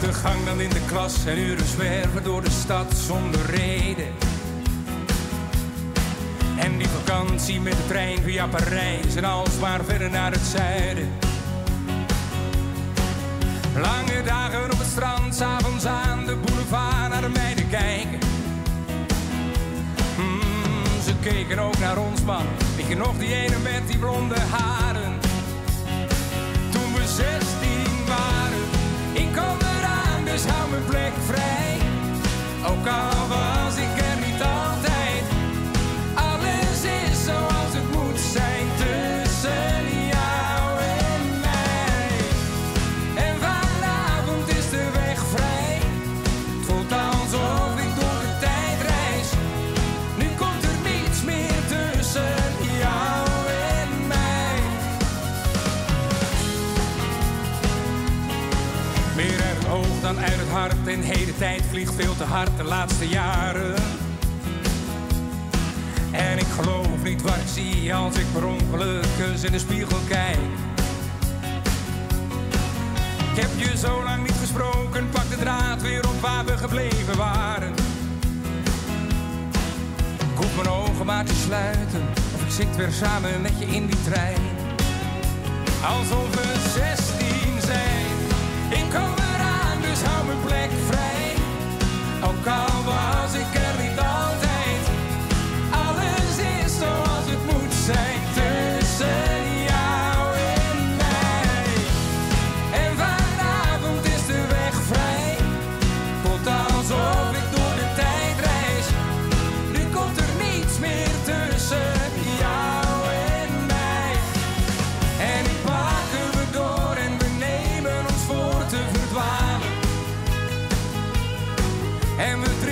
de gang dan in de klas en uren zwerven door de stad zonder reden. En die vakantie met de trein via Parijs en alsmaar verder naar het zuiden. Lange dagen op het strand, 's avonds aan de boulevard naar de meiden kijken. Ze keken ook naar ons man, weet je nog die ene met die blonde haren. Toen we 16 waren, ik kom eraan, dus hou mijn plek vrij. Ook al was ik er niet altijd, alles is zoals het moet zijn tussen jou en mij. En vanavond is de weg vrij, het voelt alsof ik door de tijd reis. Nu komt er niets meer tussen jou en mij. Meer uit het oog dan uit het hart, en de hele tijd vliegt veel te hard de laatste jaren. En ik geloof niet wat ik zie als ik per ongeluk eens in de spiegel kijk. Ik heb je zo lang niet gesproken, pak de draad weer op waar we gebleven waren. Ik hoef mijn ogen maar te sluiten, of ik zit weer samen met je in die trein. Alsof we 16 zijn, ik kom eraan, dus hou mijn plek vrij. Ook al was ik er niet altijd, alles is zoals het moet zijn tussen jou en mij. En vanavond is de weg vrij, voelt alsof ik door de tijd reis. Nu komt er niets meer tussen jou en mij. En ik pakken we door en we nemen ons voor te verdwalen. En we